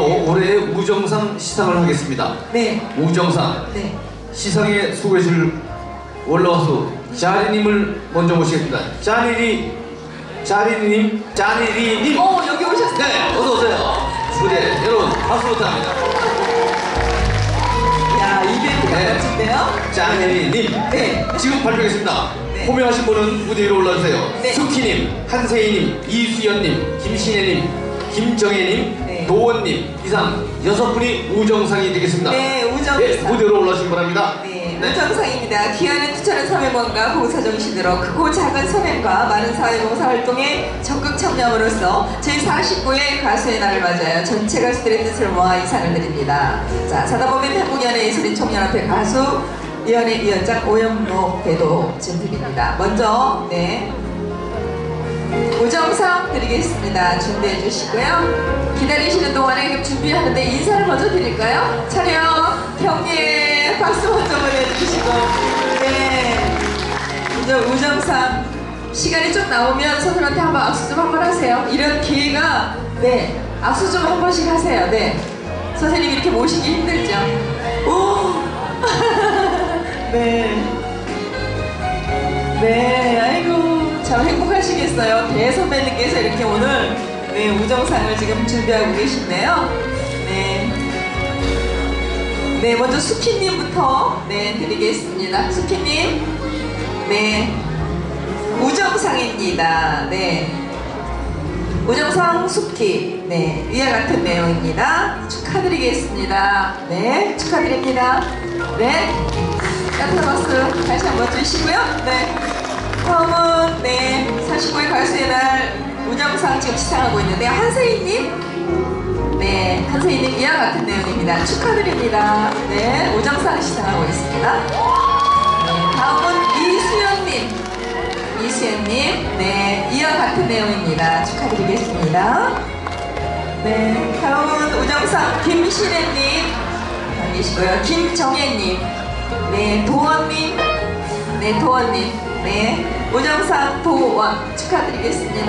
바로 올해의 우정상 시상을 하겠습니다. 네. 우정상. 네. 시상에 소개해줄 원로가수 자리님을 먼저 모시겠습니다. 자리님. 여기 오셨어요. 네, 어서 오세요. 무대 여러분 박수 부탁합니다. 야, 이벤트가 멋진데요? 자리님. 네. 지금 발표하겠습니다. 네. 호명하신 분은 무대 위로 올라주세요. 네. 수키님, 한세희님, 이수연님, 김신혜님, 김정혜님, 네. 도원님 이상 6분이 우정상이 되겠습니다. 네, 우정상. 네, 무대로 올라오시기 바랍니다. 네, 우정상입니다. 귀하는 투철한 사회봉과 봉사정신으로 크고 작은 소명과 많은 사회봉사 활동에 적극 참여함으로써 제49회 가수의 날을 맞아요. 전체 가수들의 뜻을 모아 이 상을 드립니다. 자, 사다보면 한국연예예술인 총연합회 가수 위원장 오영록 배도 지금 드립니다. 먼저 우정상 드리겠습니다. 준비해 주시고요. 기다리시는 동안에 준비하는데 인사를 먼저 드릴까요? 촬영 경례 박수 먼저 보내주시고, 이제 우정상 시간이 좀 나오면 선생님한테 한번 악수 좀 한번 하세요. 이런 기회가 악수 좀 한 번씩 하세요. 선생님 이렇게 모시기 힘들죠? 오! 아이고 참 행복하시겠어요. 대선배님께서 이렇게 오늘 우정상을 지금 준비하고 계신데요. 먼저 수키님부터 드리겠습니다. 수키님, 우정상입니다. 우정상 수키, 위와 같은 내용입니다. 축하드리겠습니다. 축하드립니다. 따뜻한 박수 다시 한번 주시고요. 다음은 49회 가수의 날 우정상 지금 시상하고 있는데 한세희님, 한세희님 이와 같은 내용입니다. 축하드립니다. 우정상 시상하고 있습니다. 다음은 이수연님, 이와 같은 내용입니다. 축하드리겠습니다. 다음은 우정상 김신혜님 계시고요. 김정혜님, 도원님, 우정상 도원 축하드리겠습니다.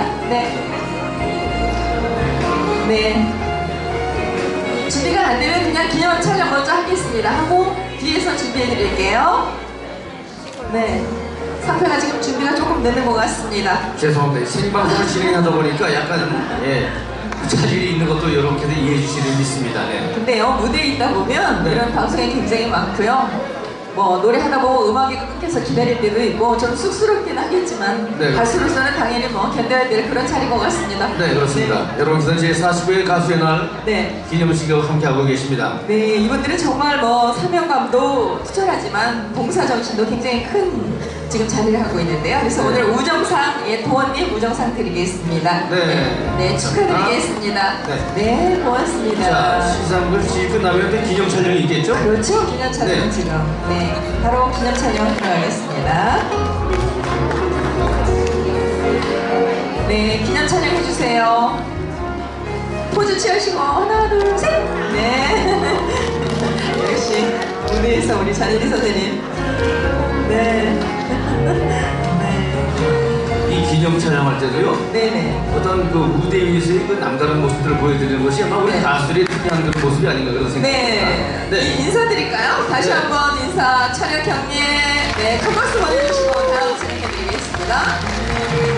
준비가 안 되면 그냥 기념 촬영 먼저 하겠습니다. 하고 뒤에서 준비해 드릴게요. 상태가 지금 준비가 조금 늦는 것 같습니다. 죄송합니다. 생방송을 진행하다 보니까 약간 자질이 있는 것도 여러분께서 이해해 주시는 믿습니다. 근데요, 무대에 있다 보면 이런 방송이 굉장히 많고요. 노래하다 보면 음악이 끊겨서 기다릴 때도 있고 좀 쑥스럽긴 하겠지만 가수로서는 당연히 견뎌야 될 그런 자리인 것 같습니다. 네, 그렇습니다. 여러분께서는 제49회 가수의 날 기념식을 함께하고 계십니다. 이분들은 정말 사명감도 투철하지만 봉사정신도 굉장히 큰 지금 자리를 하고 있는데요. 그래서 오늘 우정상, 도원님 우정상 드리겠습니다. 축하드리겠습니다. 고맙습니다. 자, 시상식 끝나면 또 기념 촬영이 있겠죠? 그렇죠, 기념 촬영 지금. 바로 기념 촬영 들어가겠습니다. 기념 촬영 해주세요. 포즈 취하시고 하나, 둘, 셋. 역시 무대에서 우리 잔일이 선생님. 이 기념 촬영할 때도요. 어떤 그 무대 위에서의 그 남다른 모습들을 보여드리는 것이 아마 우리 가수들의 특이한 그런 모습이 아닌가 그런 생각입니다. 인사드릴까요? 다시 한번 인사 촬영 경례. 큰 박수 보내주시고 다음 진행해드리겠습니다.